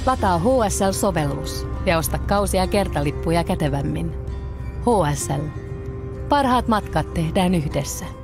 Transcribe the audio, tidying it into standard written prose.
Lataa HSL-sovellus ja osta kausia kertalippuja kätevämmin. HSL. Parhaat matkat tehdään yhdessä.